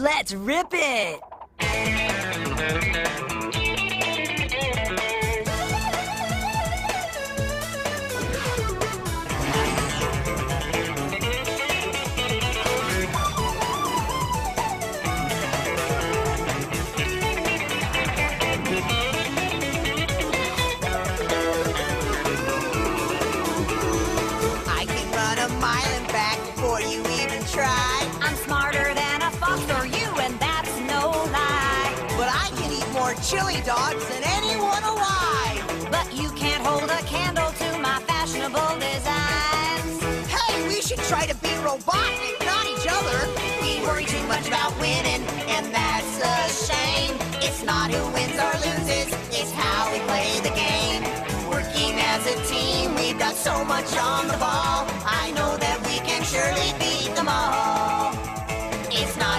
Let's rip it! I can run a mile and back before you even try. I'm smarter than a fox or you, and that's no lie. But I can eat more chili dogs than anyone alive. But you can't hold a candle to my fashionable designs. Hey, we should try to be robotic, not each other. We worry too much about winning, and that's a shame. It's not who wins or loses, it's how we play the game. Working as a team, we've got so much on the ball. I know that we can surely beat them all. It's not